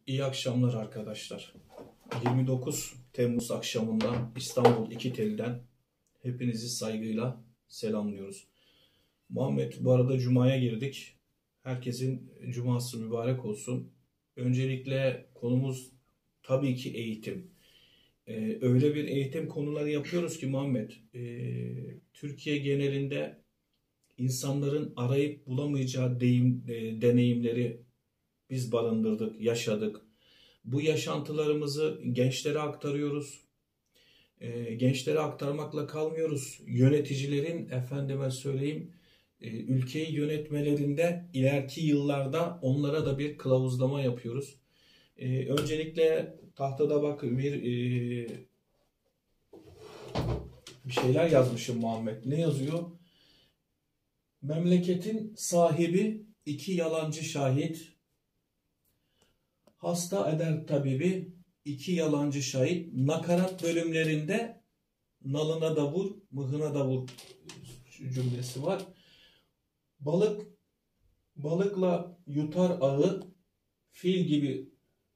İyi akşamlar arkadaşlar. 29 Temmuz akşamından İstanbul İkitel'den hepinizi saygıyla selamlıyoruz. Muhammed, bu arada Cuma'ya girdik. Herkesin Cuması mübarek olsun. Öncelikle konumuz tabii ki eğitim. Öyle bir eğitim konuları yapıyoruz ki Muhammed, Türkiye genelinde insanların arayıp bulamayacağı deneyimleri biz barındırdık, yaşadık. Bu yaşantılarımızı gençlere aktarıyoruz. Gençlere aktarmakla kalmıyoruz. Yöneticilerin, efendime söyleyeyim, ülkeyi yönetmelerinde ileriki yıllarda onlara da bir kılavuzlama yapıyoruz. Öncelikle tahtada bak bir şeyler yazmışım Muhammed. Ne yazıyor? Memleketin sahibi iki yalancı şahit, hasta eder tabibi iki yalancı şahit. Nakarat bölümlerinde nalına da vur, mıhına da vur cümlesi var. Balıkla yutar ağı, fil gibi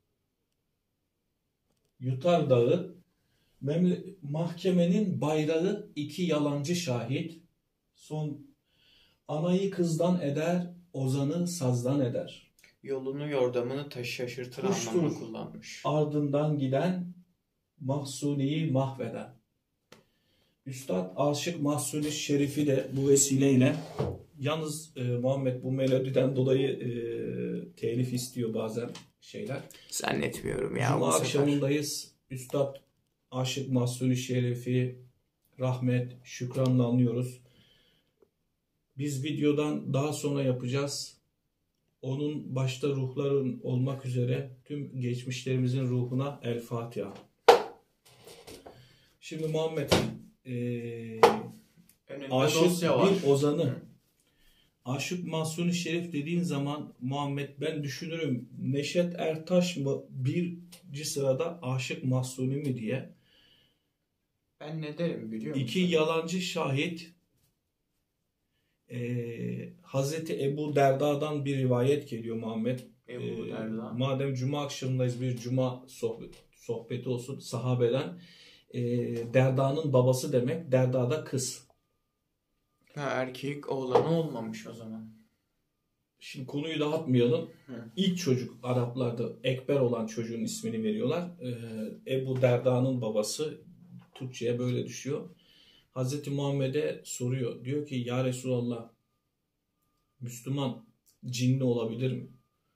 yutar dağı. Mahkemenin bayrağı iki yalancı şahit. Son anayı kızdan eder, ozanı sazdan eder. Yolunu yordamını taşı şaşırtır anlamını kullanmış. Ardından giden Mahsuni'yi mahveden. Üstad Aşık Mahsuni Şerif'i de bu vesileyle, yalnız Muhammed bu melodiden dolayı telif istiyor bazen şeyler. Zannetmiyorum ya. Cuma akşamındayız. Üstad Aşık Mahsuni Şerif'i rahmet, şükranla anlıyoruz. Biz videodan daha sonra yapacağız. Onun başta ruhların olmak üzere tüm geçmişlerimizin ruhuna El Fatiha. Şimdi Muhammed, Aşık bir ozanı. Aşık Mahsuni Şerif dediğin zaman Muhammed, ben düşünürüm Neşet Ertaş mı birinci sırada, Aşık Mahsuni mi diye. Ben ne derim biliyor musun? İki yalancı şahit. Hazreti Ebu Derda'dan bir rivayet geliyor Muhammed. Ebu Derda. Madem Cuma akşamındayız, bir Cuma sohbeti olsun sahabeden. Derda'nın babası demek. Derda da kız. Ha, erkek oğlanı olmamış o zaman. Şimdi konuyu dağıtmayalım. İlk çocuk Araplarda Ekber olan çocuğun ismini veriyorlar. Ebu Derda'nın babası, Türkçe'ye böyle düşüyor. Hazreti Muhammed'e soruyor. Diyor ki ya Resulallah, Müslüman cinli olabilir mi?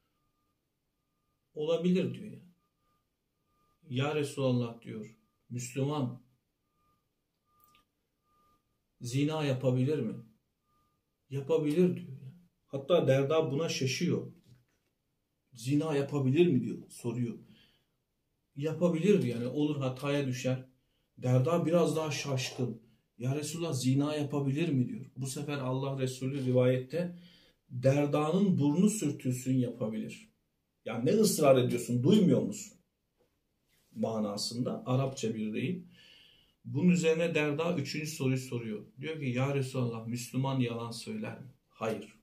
Olabilir diyor ya. Ya Resulallah diyor, Müslüman zina yapabilir mi? Yapabilir diyor ya. Hatta Derda buna şaşıyor. Zina yapabilir mi diyor, soruyor. Yapabilir diyor, yani olur, hataya düşer. Derda biraz daha şaşkın. Ya Resulullah, zina yapabilir mi diyor. Bu sefer Allah Resulü rivayette Derda'nın burnu sürtülsün, yapabilir. Ya ne ısrar ediyorsun, duymuyor musun? Manasında Arapça bir deyim. Bunun üzerine Derda üçüncü soruyu soruyor. Diyor ki ya Resulullah, Müslüman yalan söyler mi? Hayır.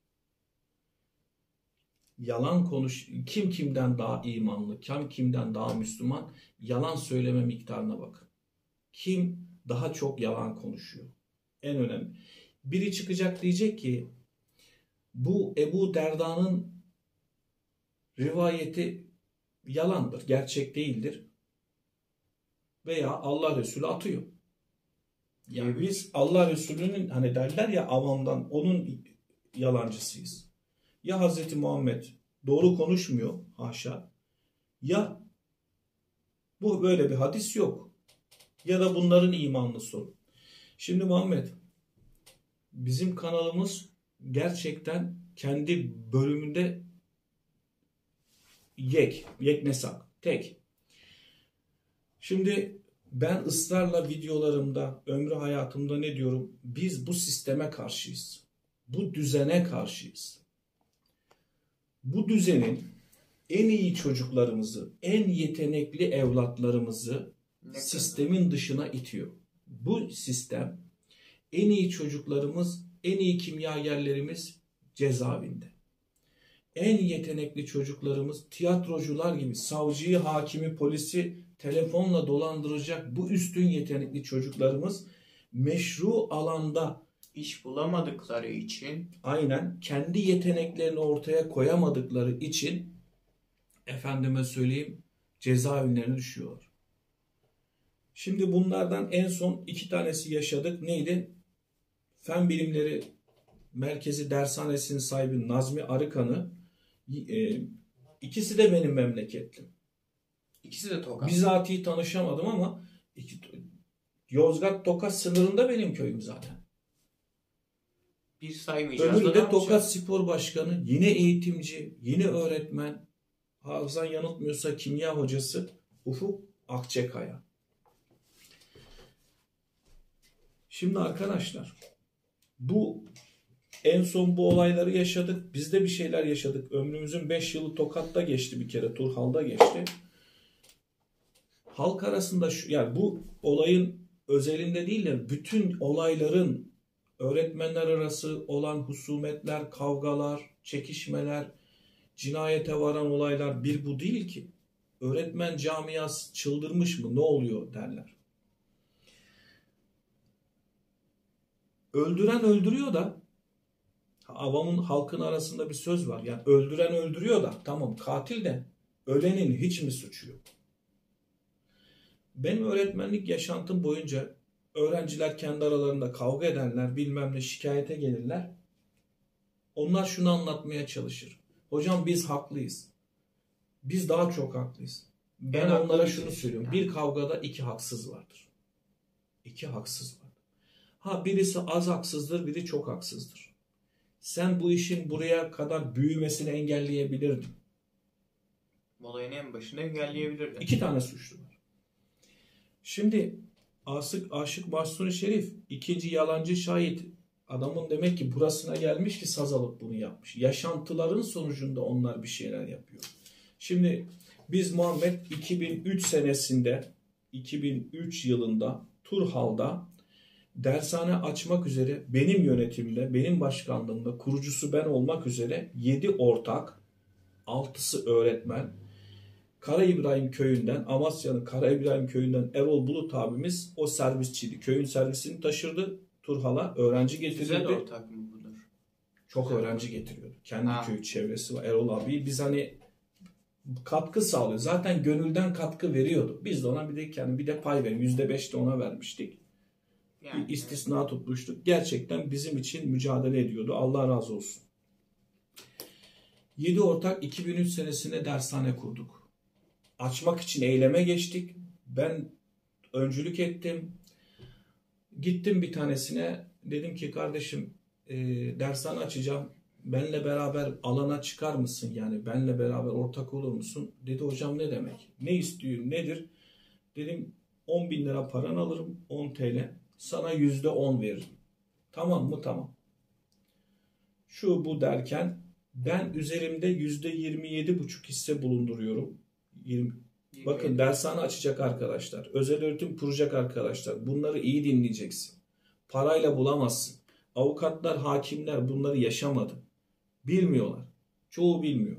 Yalan kim kimden daha imanlı, kim kimden daha Müslüman, yalan söyleme miktarına bakın. Kim daha çok yalan konuşuyor? En önemli. Biri çıkacak diyecek ki bu Ebu Derda'nın rivayeti yalandır, gerçek değildir. Veya Allah Resulü atıyor. Yani biz Allah Resulü'nün, hani derler ya avamdan, onun yalancısıyız. Ya Hazreti Muhammed doğru konuşmuyor, haşa. Ya bu böyle bir hadis yok. Ya da bunların imanlı sorun. Şimdi Muhammed, bizim kanalımız gerçekten kendi bölümünde yeknesak, tek. Şimdi ben ısrarla videolarımda, ömrü hayatımda ne diyorum? Biz bu sisteme karşıyız. Bu düzene karşıyız. Bu düzenin en iyi çocuklarımızı, en yetenekli evlatlarımızı sistemin dışına itiyor. Bu sistem, en iyi çocuklarımız, en iyi kimyagerlerimiz cezaevinde. En yetenekli çocuklarımız tiyatrocular gibi savcıyı, hakimi, polisi telefonla dolandıracak bu üstün yetenekli çocuklarımız meşru alanda İş bulamadıkları için aynen kendi yeteneklerini ortaya koyamadıkları için efendime söyleyeyim cezaevlerine düşüyorlar. Şimdi bunlardan en son 2 tanesi yaşadık. Neydi? Fen Bilimleri Merkezi Dershanesi'nin sahibi Nazmi Arıkan'ı, ikisi de benim memleketlim. ikisi de Tokat. Bizatihi tanışamadım ama Yozgat-Tokat sınırında benim köyüm zaten. Bir saymayacağız. Öbürü da de Tokat Spor Başkanı, yine eğitimci, yine öğretmen, hafızan yanıltmıyorsa kimya hocası Ufuk Akçakaya. Şimdi arkadaşlar, en son bu olayları yaşadık. Biz de bir şeyler yaşadık. Ömrümüzün 5 yılı Tokat'ta geçti bir kere. Turhal'da geçti. Halk arasında yani bu olayın özelinde değil de bütün olayların öğretmenler arası olan husumetler, kavgalar, çekişmeler, cinayete varan olaylar bir bu değil ki. Öğretmen camiası çıldırmış mı? Ne oluyor derler. Öldüren öldürüyor da avamın halkın arasında bir söz var. Yani öldüren öldürüyor da tamam katil de ölenin hiç mi suçu yok? Benim öğretmenlik yaşantım boyunca öğrenciler kendi aralarında kavga ederler, bilmem ne şikayete gelirler. Onlar şunu anlatmaya çalışır. Hocam biz haklıyız. Biz daha çok haklıyız. Ben onlara şunu söylüyorum. Bir kavgada 2 haksız vardır. 2 haksız vardır. Ha birisi az haksızdır, biri çok haksızdır. Sen bu işin buraya kadar büyümesini engelleyebilirdin. Olayın en başında engelleyebilirdin. 2 tane suçlu var. Şimdi Aşık Mahsuni Şerif, 2. yalancı şahit. Adamın demek ki burasına gelmiş ki saz alıp bunu yapmış. Yaşantıların sonucunda onlar bir şeyler yapıyor. Şimdi biz Muhammed 2003 yılında Turhal'da dershane açmak üzere benim yönetimimde, benim başkanlığımda kurucusu ben olmak üzere 7 ortak, 6'sı öğretmen, Kara İbrahim köyünden, Amasya'nın Kara İbrahim köyünden Erol Bulut abimiz o servisçiydi. Köyün servisini taşırdı. Turhal'a öğrenci getirirdi. Güzel ortak mı budur? Çok Güzel öğrenci getiriyordu. Kendi Ha. köy çevresi var. Erol abi biz hani katkı sağlıyor. Zaten gönülden katkı veriyordu. Biz de ona bir de pay verin. %5 de ona vermiştik. Yani, Bir istisna tutmuştuk. Gerçekten bizim için mücadele ediyordu. Allah razı olsun. 7 ortak 2003 senesinde dershane kurduk. Açmak için eyleme geçtik. Ben öncülük ettim. Gittim bir tanesine. Dedim ki kardeşim dershane açacağım. Benle beraber alana çıkar mısın? Yani benle beraber ortak olur musun? Dedi hocam ne demek? Ne istiyor? Nedir? Dedim 10.000 lira paran alırım. 10 TL. Sana %10 veririm. Tamam mı? Tamam. Şu bu derken ben üzerimde %27,5 hisse bulunduruyorum. Bakın dershane açacak arkadaşlar. Özel öğretim kuracak arkadaşlar. Bunları iyi dinleyeceksin. Parayla bulamazsın. Avukatlar, hakimler bunları yaşamadı. Bilmiyorlar. Çoğu bilmiyor.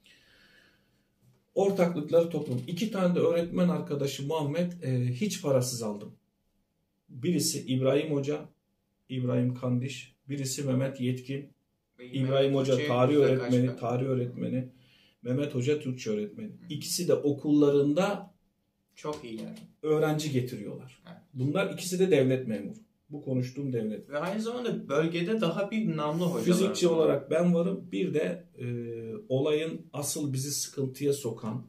Ortaklıkları toplum. 2 tane de öğretmen arkadaşı Muhammed hiç parasız aldım. Birisi İbrahim Hoca, İbrahim Kandiş. Birisi Mehmet Yetkin. İbrahim Hoca tarih öğretmeni. Mehmet Hoca Türkçe öğretmeni. İkisi de okullarında çok iyiler. Öğrenci getiriyorlar. Evet. Bunlar ikisi de devlet memuru. Bu konuştuğum devlet. Ve aynı zamanda bölgede daha bir namlı hocalar. Fizikçi olarak ben varım. Bir de olayın asıl bizi sıkıntıya sokan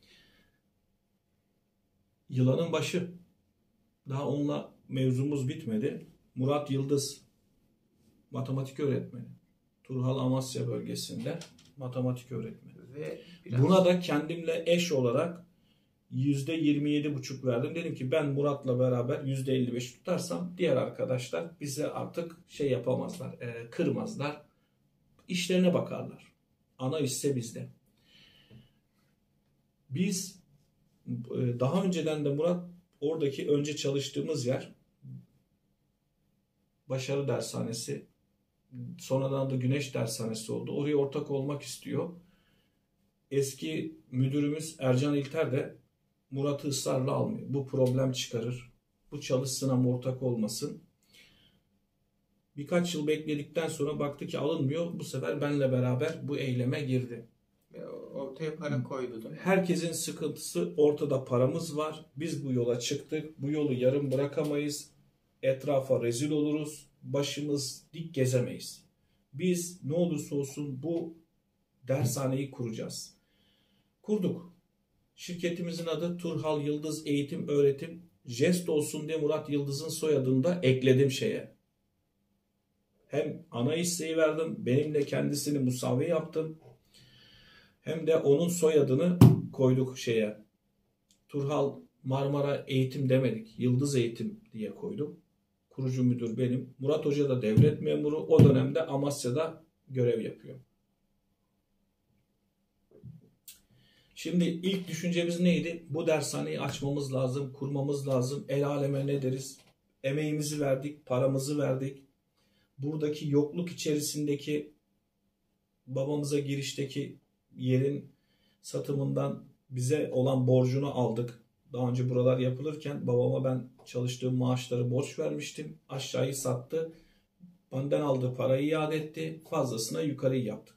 yılanın başı. Daha onunla mevzumuz bitmedi. Murat Yıldız matematik öğretmeni. Turhal Amasya bölgesinde matematik öğretmeni. Ve buna da kendimle eş olarak %27,5 verdim. Dedim ki ben Murat'la beraber %55 tutarsam diğer arkadaşlar bize artık şey yapamazlar, kırmazlar. İşlerine bakarlar. Ana hisse bizde. Biz daha önceden de Murat oradaki önce çalıştığımız yer Başarı Dershanesi Sonradan da Güneş Dershanesi oldu. Oraya ortak olmak istiyor. Eski müdürümüz Ercan İlter de Murat'ı ısrarla almıyor. Bu problem çıkarır. Bu çalışsın ama ortak olmasın. Birkaç yıl bekledikten sonra baktı ki alınmıyor. Bu sefer benle beraber bu eyleme girdi. Ortaya para koydu değil mi? Herkesin sıkıntısı, ortada paramız var. Biz bu yola çıktık. Bu yolu yarım bırakamayız. Etrafa rezil oluruz. Başımız dik gezemeyiz. Biz ne olursa olsun bu dershaneyi kuracağız. Kurduk. Şirketimizin adı Turhal Yıldız Eğitim Öğretim. Jest olsun diye Murat Yıldız'ın soyadını da ekledim şeye. Hem ana hisseyi verdim. Benimle kendisini musavvi yaptım. Hem de onun soyadını koyduk şeye. Turhal Marmara Eğitim demedik. Yıldız Eğitim diye koydum. Kurucu müdür benim. Murat Hoca da devlet memuru. O dönemde Amasya'da görev yapıyor. Şimdi ilk düşüncemiz neydi? Bu dershaneyi açmamız lazım, kurmamız lazım. El aleme ne deriz? Emeğimizi verdik, paramızı verdik. Buradaki yokluk içerisindeki babamıza girişteki yerin satımından bize olan borcunu aldık. Daha önce buralar yapılırken babama ben çalıştığım maaşları borç vermiştim. Aşağıyı sattı. Benden aldığı parayı iade etti. Fazlasına yukarıyı yaptık.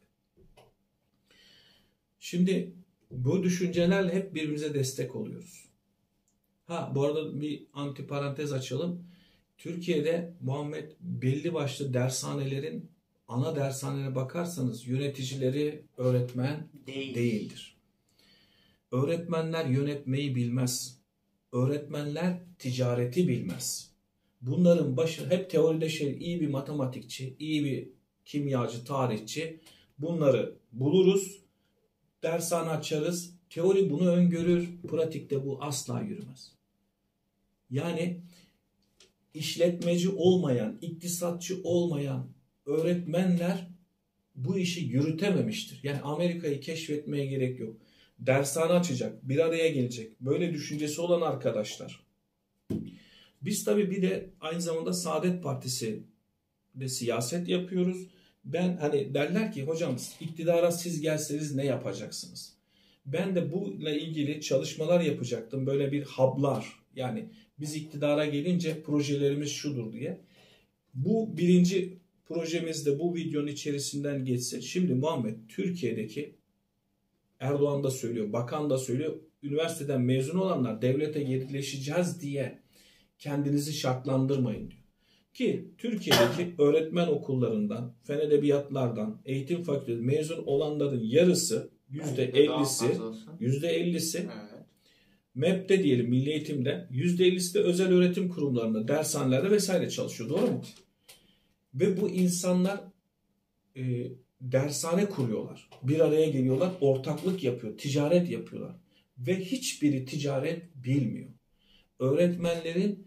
Şimdi bu düşüncelerle hep birbirimize destek oluyoruz. Bu arada bir antiparantez açalım. Türkiye'de Muhammed belli başlı dershanelerin ana dershanelere bakarsanız yöneticileri öğretmen değildir. Öğretmenler yönetmeyi bilmez. Öğretmenler ticareti bilmez. Bunların başı hep teoride iyi bir matematikçi, iyi bir kimyacı, tarihçi. Bunları buluruz, dershane açarız. Teori bunu öngörür, pratikte bu asla yürümez. Yani işletmeci olmayan, iktisatçı olmayan öğretmenler bu işi yürütememiştir. Yani Amerika'yı keşfetmeye gerek yok. Dershane açacak, bir araya gelecek. Böyle düşüncesi olan arkadaşlar. Biz tabii bir de aynı zamanda Saadet Partisi de siyaset yapıyoruz. Ben derler ki hocam iktidara siz gelseniz ne yapacaksınız? Ben de bununla ilgili çalışmalar yapacaktım. Böyle bir hub'lar, yani biz iktidara gelince projelerimiz şudur diye. Bu birinci projemizde bu videonun içerisinden geçsin. Şimdi Muhammed, Türkiye'deki Erdoğan da söylüyor, bakan da söylüyor. Üniversiteden mezun olanlar devlete yerleşeceğiz diye kendinizi şartlandırmayın diyor. Ki Türkiye'deki öğretmen okullarından, fen edebiyatlardan, eğitim fakültesi mezun olanların yarısı %50'si Evet. MEB'de diyelim, Milli Eğitim'de, %50'si de özel öğretim kurumlarında, dershanelerde vesaire çalışıyor. Doğru mu? Ve bu insanlar dershane kuruyorlar. Bir araya geliyorlar, ortaklık yapıyor, ticaret yapıyorlar. Ve hiçbiri ticaret bilmiyor. Öğretmenlerin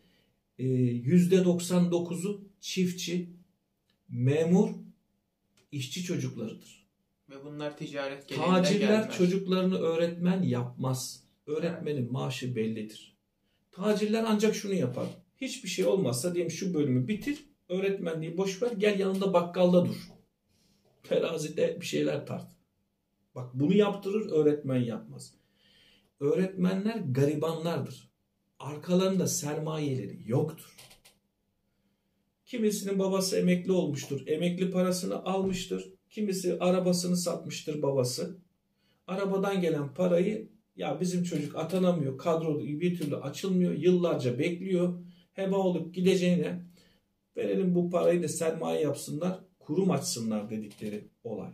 %99'u çiftçi, memur, işçi çocuklarıdır. Ve bunlar ticaret geleneğine Tacirler gelmez. çocuklarını öğretmen yapmaz. Öğretmenin maaşı bellidir. Tacirler ancak şunu yapar. Hiçbir şey olmazsa diyelim şu bölümü bitir, öğretmenliği boş ver, gel yanında bakkalda dur. Terazide bir şeyler tart. Bak bunu yaptırır, öğretmen yapmaz. Öğretmenler garibanlardır. Arkalarında sermayeleri yoktur. Kimisinin babası emekli olmuştur. Emekli parasını almıştır. Kimisi arabasını satmıştır babası. Arabadan gelen parayı ya bizim çocuk atanamıyor, kadro bir türlü açılmıyor, yıllarca bekliyor. Heba olup gideceğine verelim bu parayı da sermaye yapsınlar, kurum açsınlar dedikleri olay.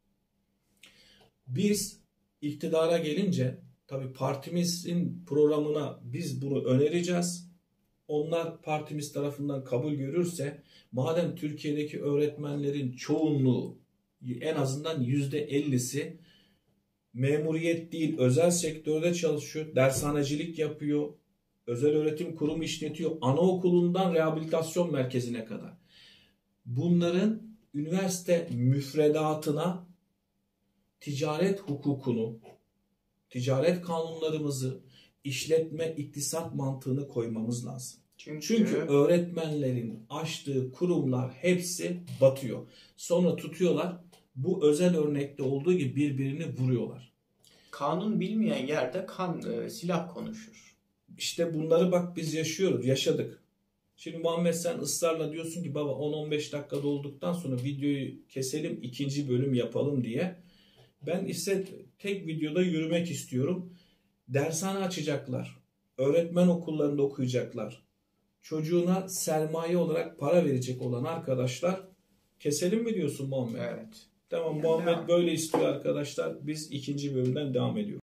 Biz iktidara gelince tabii partimizin programına biz bunu önereceğiz. Onlar partimiz tarafından kabul görürse, madem Türkiye'deki öğretmenlerin çoğunluğu en azından %50'si memuriyet değil özel sektörde çalışıyor, dershanecilik yapıyor, özel öğretim kurumu işletiyor, anaokulundan rehabilitasyon merkezine kadar. Bunların üniversite müfredatına ticaret hukukunu, ticaret kanunlarımızı, işletme, iktisat mantığını koymamız lazım. Çünkü öğretmenlerin açtığı kurumlar hepsi batıyor. Sonra tutuyorlar, bu özel örnekte olduğu gibi birbirini vuruyorlar. Kanun bilmeyen yerde silah konuşur. İşte bunları bak biz yaşıyoruz, yaşadık. Şimdi Muhammed sen ısrarla diyorsun ki baba 10-15 dakika olduktan sonra videoyu keselim, ikinci bölüm yapalım diye. Ben ise tek videoda yürümek istiyorum. Dershane açacaklar. Öğretmen okullarında okuyacaklar. Çocuğuna sermaye olarak para verecek olan arkadaşlar keselim mi diyorsun Muhammed? Evet. Tamam, Yani Muhammed devam. böyle istiyor arkadaşlar. Biz ikinci bölümden devam ediyoruz.